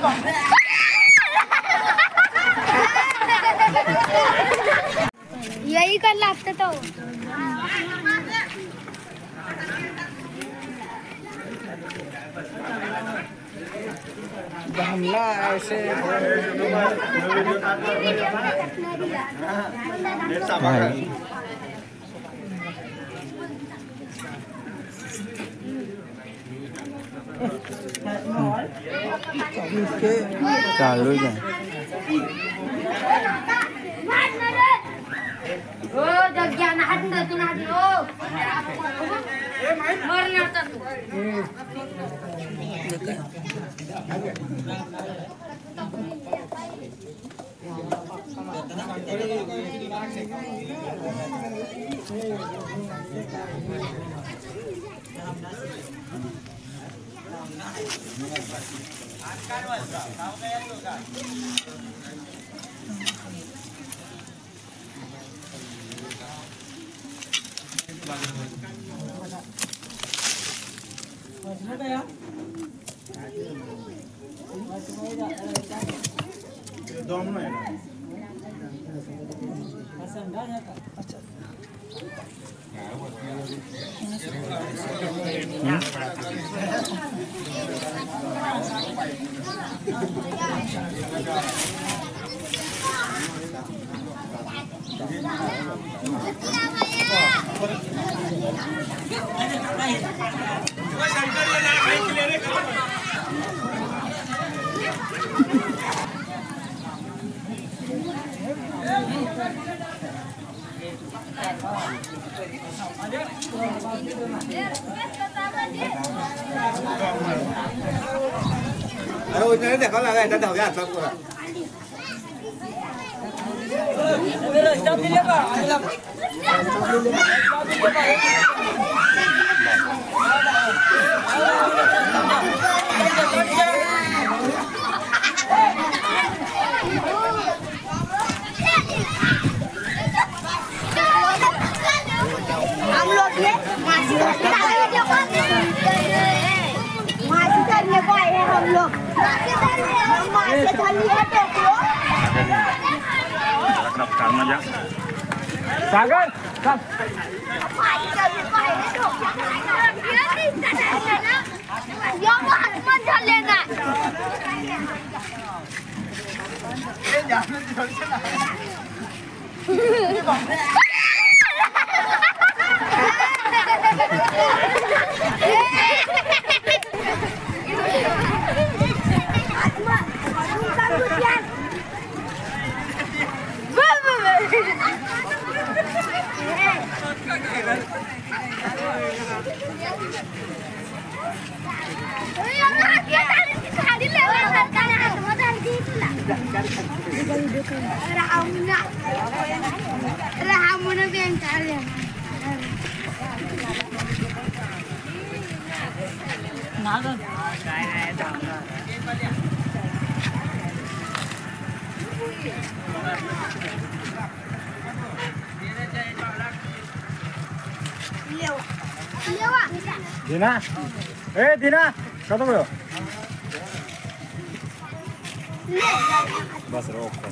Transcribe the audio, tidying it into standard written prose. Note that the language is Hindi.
यही कर लाते तो हमला ऐसे चालू है। ओ जग्या ना हात ना तू ना ओ मरणार तर तू Ôi, thế để có là này, ta đầu ra sao rồi? Bây giờ cho đi lên vào, anh làm. हम लोग ये मासी करने को आए हैं हम लोग मासी सागर Dina, Dina, kata boyo. Bas rokok.